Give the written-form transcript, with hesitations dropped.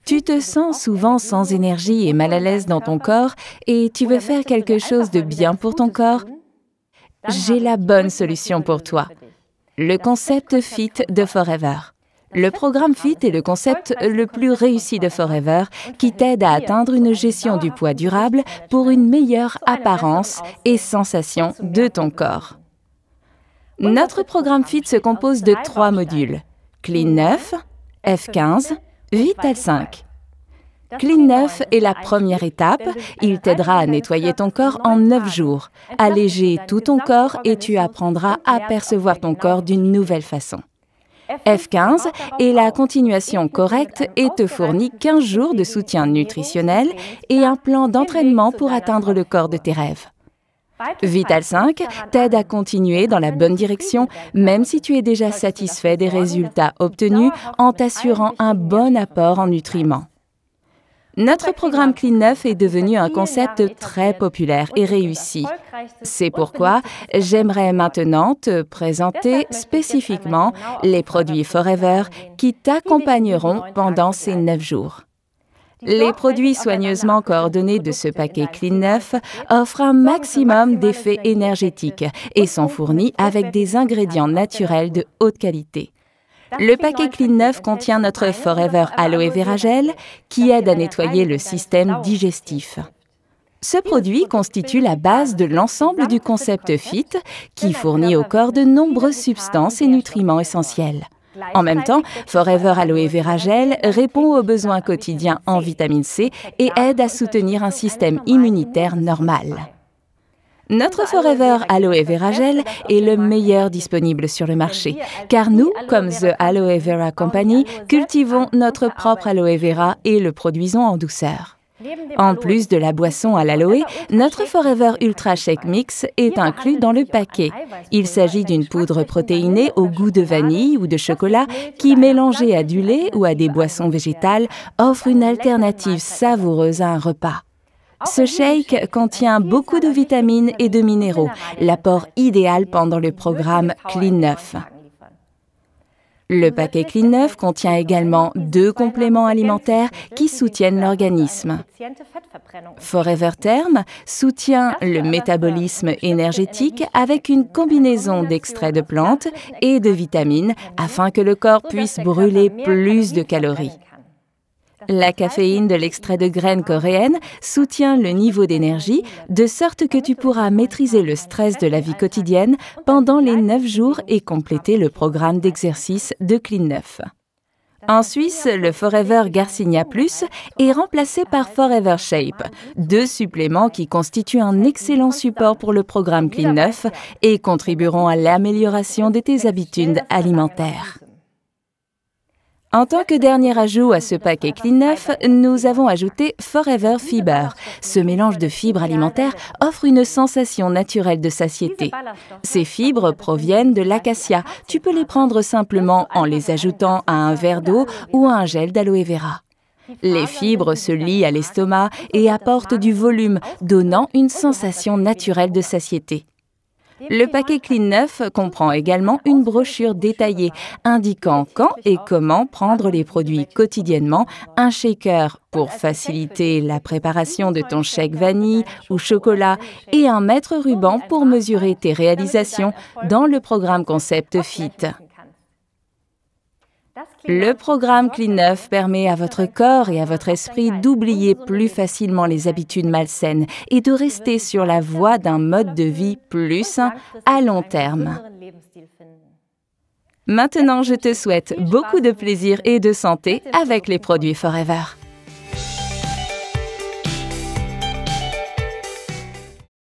Tu te sens souvent sans énergie et mal à l'aise dans ton corps et tu veux faire quelque chose de bien pour ton corps? J'ai la bonne solution pour toi. Le concept FIT de Forever. Le programme FIT est le concept le plus réussi de Forever qui t'aide à atteindre une gestion du poids durable pour une meilleure apparence et sensation de ton corps. Notre programme FIT se compose de 3 modules. Clean 9, F15, Vital 5. Clean 9 est la première étape. Il t'aidera à nettoyer ton corps en 9 jours, alléger tout ton corps et tu apprendras à percevoir ton corps d'une nouvelle façon. F15 est la continuation correcte et te fournit 15 jours de soutien nutritionnel et un plan d'entraînement pour atteindre le corps de tes rêves. Vital 5 t'aide à continuer dans la bonne direction, même si tu es déjà satisfait des résultats obtenus en t'assurant un bon apport en nutriments. Notre programme Clean 9 est devenu un concept très populaire et réussi. C'est pourquoi j'aimerais maintenant te présenter spécifiquement les produits Forever qui t'accompagneront pendant ces 9 jours. Les produits soigneusement coordonnés de ce paquet Clean 9 offrent un maximum d'effets énergétiques et sont fournis avec des ingrédients naturels de haute qualité. Le paquet Clean 9 contient notre Forever Aloe Vera Gel qui aide à nettoyer le système digestif. Ce produit constitue la base de l'ensemble du concept FIT qui fournit au corps de nombreuses substances et nutriments essentiels. En même temps, Forever Aloe Vera Gel répond aux besoins quotidiens en vitamine C et aide à soutenir un système immunitaire normal. Notre Forever Aloe Vera Gel est le meilleur disponible sur le marché, car nous, comme The Aloe Vera Company, cultivons notre propre aloe vera et le produisons en douceur. En plus de la boisson à l'aloe, notre Forever Ultra Shake Mix est inclus dans le paquet. Il s'agit d'une poudre protéinée au goût de vanille ou de chocolat qui, mélangée à du lait ou à des boissons végétales, offre une alternative savoureuse à un repas. Ce shake contient beaucoup de vitamines et de minéraux, l'apport idéal pendant le programme Clean 9. Le paquet Clean 9 contient également 2 compléments alimentaires qui soutiennent l'organisme. Forever Term soutient le métabolisme énergétique avec une combinaison d'extraits de plantes et de vitamines afin que le corps puisse brûler plus de calories. La caféine de l'extrait de graines coréennes soutient le niveau d'énergie, de sorte que tu pourras maîtriser le stress de la vie quotidienne pendant les 9 jours et compléter le programme d'exercice de Clean 9. En Suisse, le Forever Garcinia Plus est remplacé par Forever Shape, 2 suppléments qui constituent un excellent support pour le programme Clean 9 et contribueront à l'amélioration de tes habitudes alimentaires. En tant que dernier ajout à ce paquet Clean 9, nous avons ajouté Forever Fiber. Ce mélange de fibres alimentaires offre une sensation naturelle de satiété. Ces fibres proviennent de l'acacia. Tu peux les prendre simplement en les ajoutant à un verre d'eau ou à un gel d'aloe vera. Les fibres se lient à l'estomac et apportent du volume, donnant une sensation naturelle de satiété. Le paquet Clean 9 comprend également une brochure détaillée indiquant quand et comment prendre les produits quotidiennement, un shaker pour faciliter la préparation de ton shake vanille ou chocolat et un mètre-ruban pour mesurer tes réalisations dans le programme concept FIT. Le programme Clean 9 permet à votre corps et à votre esprit d'oublier plus facilement les habitudes malsaines et de rester sur la voie d'un mode de vie plus sain à long terme. Maintenant, je te souhaite beaucoup de plaisir et de santé avec les produits Forever.